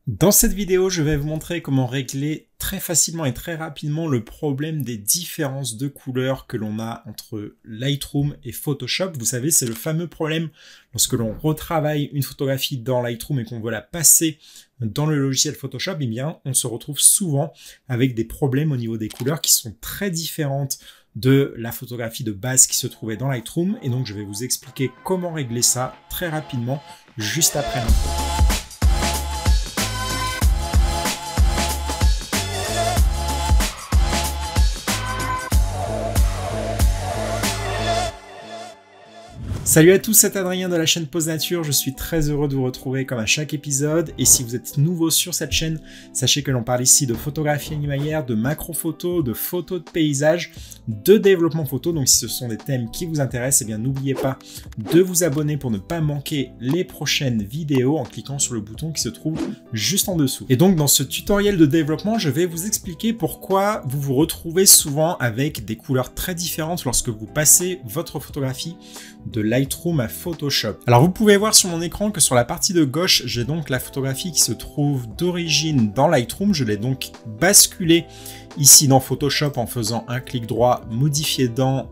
Dans cette vidéo, je vais vous montrer comment régler très facilement et très rapidement le problème des différences de couleurs que l'on a entre Lightroom et Photoshop. Vous savez, c'est le fameux problème lorsque l'on retravaille une photographie dans Lightroom et qu'on veut la passer dans le logiciel Photoshop, eh bien, on se retrouve souvent avec des problèmes au niveau des couleurs qui sont très différentes de la photographie de base qui se trouvait dans Lightroom. Et donc, je vais vous expliquer comment régler ça très rapidement juste après l'intro. Salut à tous, c'est Adrien de la chaîne Pause Nature, je suis très heureux de vous retrouver comme à chaque épisode et si vous êtes nouveau sur cette chaîne, sachez que l'on parle ici de photographie animalière, de macro-photo, de photos de paysage, de développement photo, donc si ce sont des thèmes qui vous intéressent, eh bien n'oubliez pas de vous abonner pour ne pas manquer les prochaines vidéos en cliquant sur le bouton qui se trouve juste en dessous. Et donc dans ce tutoriel de développement, je vais vous expliquer pourquoi vous vous retrouvez souvent avec des couleurs très différentes lorsque vous passez votre photographie de Lightroom à Photoshop. Alors vous pouvez voir sur mon écran que sur la partie de gauche, j'ai donc la photographie qui se trouve d'origine dans Lightroom. Je l'ai donc basculée ici dans Photoshop en faisant un clic droit, modifier dans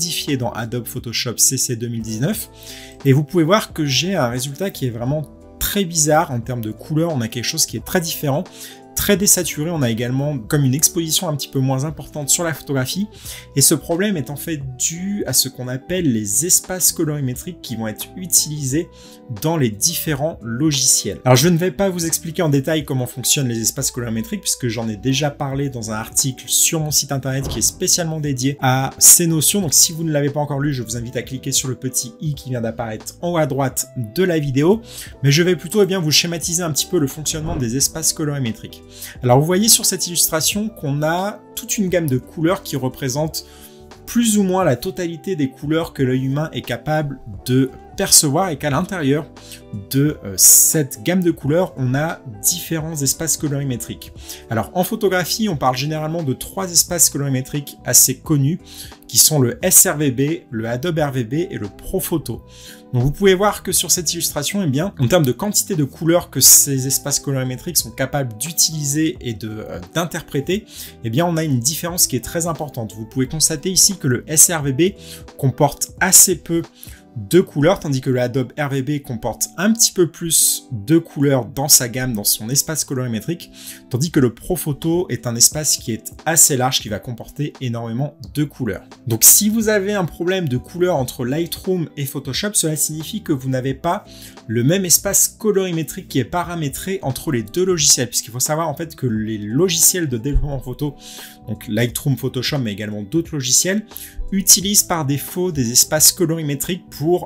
Adobe Photoshop CC 2019. Et vous pouvez voir que j'ai un résultat qui est vraiment très bizarre en termes de couleur. On a quelque chose qui est très différent. Très désaturé, on a également comme une exposition un petit peu moins importante sur la photographie et ce problème est en fait dû à ce qu'on appelle les espaces colorimétriques qui vont être utilisés dans les différents logiciels. Alors je ne vais pas vous expliquer en détail comment fonctionnent les espaces colorimétriques puisque j'en ai déjà parlé dans un article sur mon site internet qui est spécialement dédié à ces notions, donc si vous ne l'avez pas encore lu, je vous invite à cliquer sur le petit i qui vient d'apparaître en haut à droite de la vidéo, mais je vais plutôt vous schématiser un petit peu le fonctionnement des espaces colorimétriques. Alors vous voyez sur cette illustration qu'on a toute une gamme de couleurs qui représente plus ou moins la totalité des couleurs que l'œil humain est capable de percevoir et qu'à l'intérieur de cette gamme de couleurs, on a différents espaces colorimétriques. Alors en photographie, on parle généralement de trois espaces colorimétriques assez connus qui sont le sRVB, le Adobe RVB et le ProPhoto. Donc vous pouvez voir que sur cette illustration, eh bien, en termes de quantité de couleurs que ces espaces colorimétriques sont capables d'utiliser et d'interpréter, eh bien on a une différence qui est très importante. Vous pouvez constater ici que le sRVB comporte assez peu de couleurs, tandis que le Adobe RVB comporte un petit peu plus de couleurs dans sa gamme, dans son espace colorimétrique, tandis que le ProPhoto est un espace qui est assez large, qui va comporter énormément de couleurs. Donc si vous avez un problème de couleur entre Lightroom et Photoshop, cela signifie que vous n'avez pas le même espace colorimétrique qui est paramétré entre les deux logiciels, puisqu'il faut savoir en fait que les logiciels de développement photo, donc Lightroom, Photoshop, mais également d'autres logiciels, utilisent par défaut des espaces colorimétriques pour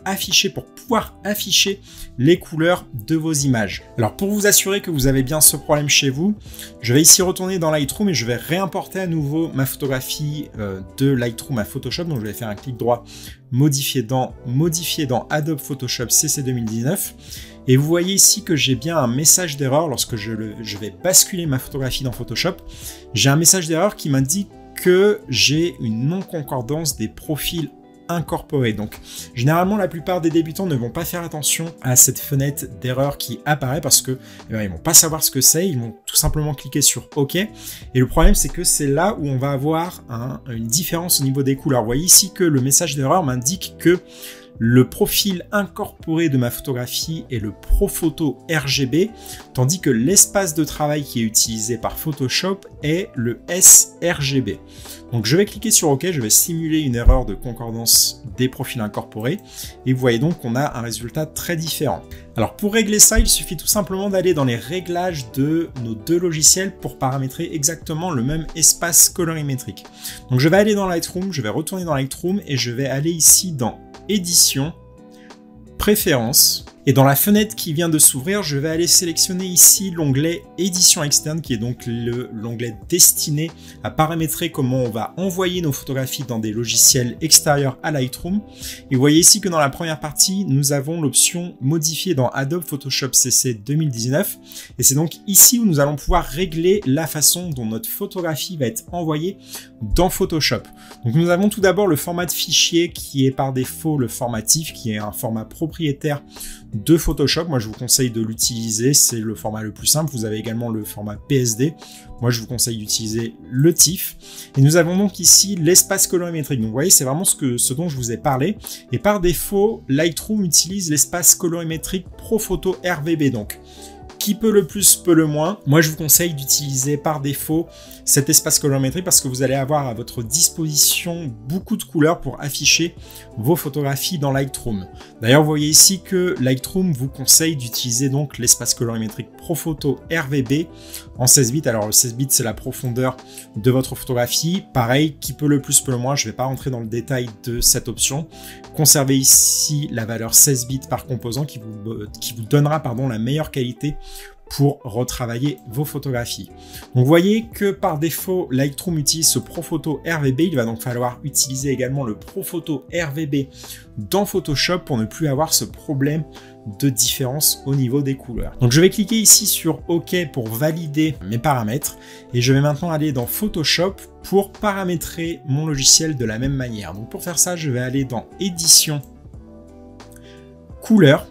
pouvoir afficher les couleurs de vos images. Alors pour vous assurer que vous avez bien ce problème chez vous, je vais ici retourner dans Lightroom et je vais réimporter à nouveau ma photographie de Lightroom à Photoshop. Donc je vais faire un clic droit, modifier dans Adobe Photoshop CC 2019. Et vous voyez ici que j'ai bien un message d'erreur lorsque je vais basculer ma photographie dans Photoshop. J'ai un message d'erreur qui m'indique que j'ai une non-concordance des profils incorporés. Donc généralement la plupart des débutants ne vont pas faire attention à cette fenêtre d'erreur qui apparaît parce que ils vont pas savoir ce que c'est, ils vont tout simplement cliquer sur OK et le problème c'est que c'est là où on va avoir une différence au niveau des couleurs. Vous voyez ici que le message d'erreur m'indique que le profil incorporé de ma photographie est le ProPhoto RGB, tandis que l'espace de travail qui est utilisé par Photoshop est le sRGB. Donc je vais cliquer sur OK, je vais simuler une erreur de concordance des profils incorporés, et vous voyez donc qu'on a un résultat très différent. Alors pour régler ça, il suffit tout simplement d'aller dans les réglages de nos deux logiciels pour paramétrer exactement le même espace colorimétrique. Donc je vais aller dans Lightroom, je vais retourner dans Lightroom, et je vais aller ici dans Édition, Préférences, et dans la fenêtre qui vient de s'ouvrir, je vais aller sélectionner ici l'onglet Édition externe, qui est donc l'onglet destiné à paramétrer comment on va envoyer nos photographies dans des logiciels extérieurs à Lightroom. Et vous voyez ici que dans la première partie, nous avons l'option modifier dans Adobe Photoshop CC 2019. Et c'est donc ici où nous allons pouvoir régler la façon dont notre photographie va être envoyée dans Photoshop. Donc nous avons tout d'abord le format de fichier qui est par défaut le format TIFF, qui est un format propriétaire de Photoshop. Moi, je vous conseille de l'utiliser, c'est le format le plus simple. Vous avez également le format PSD. Moi, je vous conseille d'utiliser le TIFF. Et nous avons donc ici l'espace colorimétrique. Donc, vous voyez, c'est vraiment ce dont je vous ai parlé. Et par défaut, Lightroom utilise l'espace colorimétrique ProPhoto RVB. Donc, qui peut le plus, peut le moins. Moi, je vous conseille d'utiliser par défaut cet espace colorimétrique parce que vous allez avoir à votre disposition beaucoup de couleurs pour afficher vos photographies dans Lightroom. D'ailleurs, vous voyez ici que Lightroom vous conseille d'utiliser donc l'espace colorimétrique ProPhoto RVB en 16 bits. Alors, le 16 bits, c'est la profondeur de votre photographie. Pareil, qui peut le plus, peut le moins. Je ne vais pas rentrer dans le détail de cette option. Conservez ici la valeur 16 bits par composant qui vous donnera la meilleure qualité pour retravailler vos photographies. Donc vous voyez que par défaut, Lightroom utilise ce ProPhoto RVB. Il va donc falloir utiliser également le ProPhoto RVB dans Photoshop pour ne plus avoir ce problème de différence au niveau des couleurs. Donc je vais cliquer ici sur OK pour valider mes paramètres et je vais maintenant aller dans Photoshop pour paramétrer mon logiciel de la même manière. Donc pour faire ça, je vais aller dans Édition, Couleurs.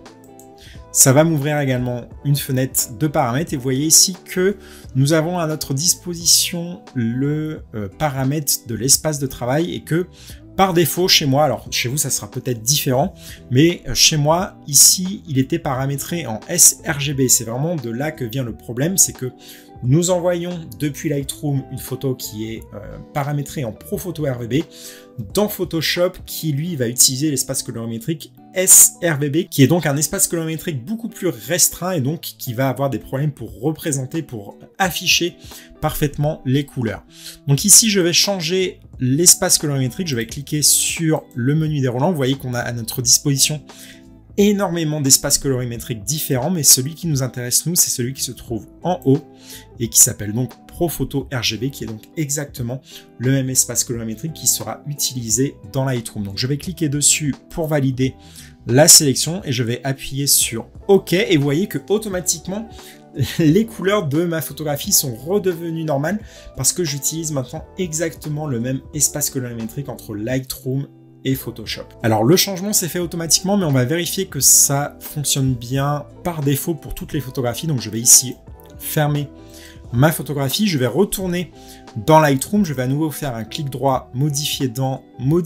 Ça va m'ouvrir également une fenêtre de paramètres et vous voyez ici que nous avons à notre disposition le paramètre de l'espace de travail et que par défaut chez moi, alors chez vous ça sera peut-être différent, mais chez moi ici il était paramétré en sRGB. C'est vraiment de là que vient le problème, c'est que nous envoyons depuis Lightroom une photo qui est paramétrée en ProPhoto RVB dans Photoshop qui lui va utiliser l'espace colorimétrique sRVB qui est donc un espace colorimétrique beaucoup plus restreint et donc qui va avoir des problèmes pour représenter, pour afficher parfaitement les couleurs. Donc ici je vais changer l'espace colorimétrique, je vais cliquer sur le menu déroulant. Vous voyez qu'on a à notre disposition énormément d'espaces colorimétriques différents, mais celui qui nous intéresse nous, c'est celui qui se trouve en haut et qui s'appelle donc ProPhoto RGB, qui est donc exactement le même espace colorimétrique qui sera utilisé dans Lightroom. Donc je vais cliquer dessus pour valider la sélection et je vais appuyer sur OK et vous voyez que automatiquement les couleurs de ma photographie sont redevenues normales parce que j'utilise maintenant exactement le même espace colorimétrique entre Lightroom et Photoshop. Alors le changement s'est fait automatiquement, mais on va vérifier que ça fonctionne bien par défaut pour toutes les photographies. Donc je vais ici fermer ma photographie, je vais retourner dans Lightroom, je vais à nouveau faire un clic droit, modifier dans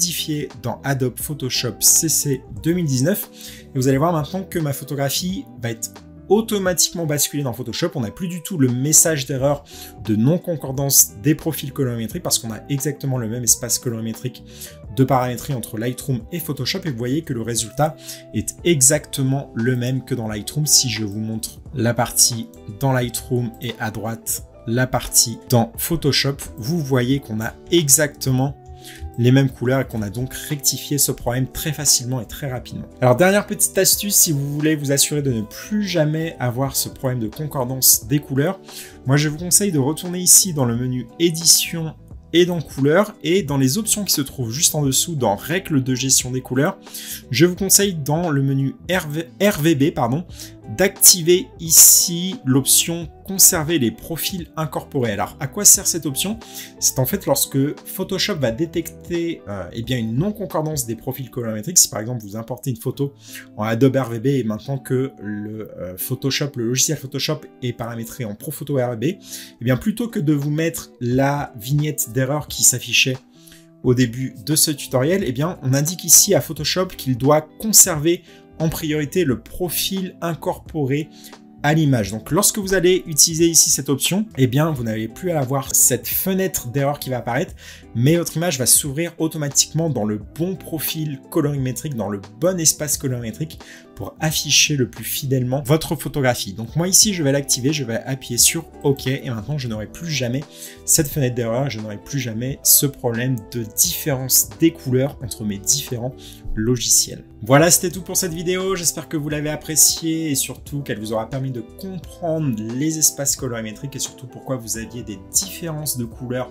Adobe Photoshop CC 2019 et vous allez voir maintenant que ma photographie va être automatiquement basculée dans Photoshop. On n'a plus du tout le message d'erreur de non-concordance des profils colorimétriques parce qu'on a exactement le même espace colorimétrique de paramétrie entre Lightroom et Photoshop et vous voyez que le résultat est exactement le même que dans Lightroom. Si je vous montre la partie dans Lightroom et à droite la partie dans Photoshop, vous voyez qu'on a exactement les mêmes couleurs et qu'on a donc rectifié ce problème très facilement et très rapidement. Alors dernière petite astuce, si vous voulez vous assurer de ne plus jamais avoir ce problème de concordance des couleurs, moi je vous conseille de retourner ici dans le menu Édition et dans Couleurs et dans les options qui se trouvent juste en dessous dans Règles de gestion des couleurs, je vous conseille dans le menu RVB d'activer ici l'option conserver les profils incorporés. Alors à quoi sert cette option? C'est en fait lorsque Photoshop va détecter une non-concordance des profils colorimétriques. Si par exemple vous importez une photo en Adobe RVB et maintenant que le logiciel Photoshop est paramétré en ProPhoto RVB, et bien plutôt que de vous mettre la vignette d'erreur qui s'affichait au début de ce tutoriel, et bien on indique ici à Photoshop qu'il doit conserver en priorité le profil incorporé à l'image. Donc lorsque vous allez utiliser ici cette option, eh bien vous n'allez plus à avoir cette fenêtre d'erreur qui va apparaître, mais votre image va s'ouvrir automatiquement dans le bon profil colorimétrique, dans le bon espace colorimétrique pour afficher le plus fidèlement votre photographie. Donc moi ici je vais l'activer, je vais appuyer sur OK et maintenant je n'aurai plus jamais cette fenêtre d'erreur, je n'aurai plus jamais ce problème de différence des couleurs entre mes différents logiciels. Voilà, c'était tout pour cette vidéo, j'espère que vous l'avez appréciée et surtout qu'elle vous aura permis de comprendre les espaces colorimétriques et surtout pourquoi vous aviez des différences de couleurs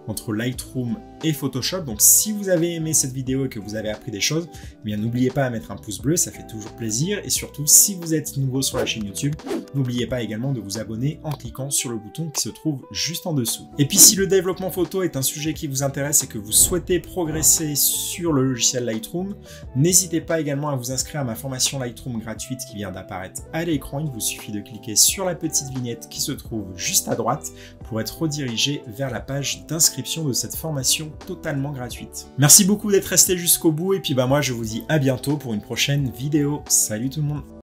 entre Lightroom et Photoshop. Donc si vous avez aimé cette vidéo et que vous avez appris des choses, eh bien n'oubliez pas à mettre un pouce bleu, ça fait toujours plaisir. Et surtout, si vous êtes nouveau sur la chaîne YouTube, n'oubliez pas également de vous abonner en cliquant sur le bouton qui se trouve juste en dessous. Et puis si le développement photo est un sujet qui vous intéresse et que vous souhaitez progresser sur le logiciel Lightroom, n'hésitez pas également à vous inscrire à ma formation Lightroom gratuite qui vient d'apparaître à l'écran. Il vous suffit de cliquer sur la petite vignette qui se trouve juste à droite pour être redirigé vers la page d'inscription de cette formation totalement gratuite. Merci beaucoup d'être resté jusqu'au bout et puis moi je vous dis à bientôt pour une prochaine vidéo. Salut tout le monde!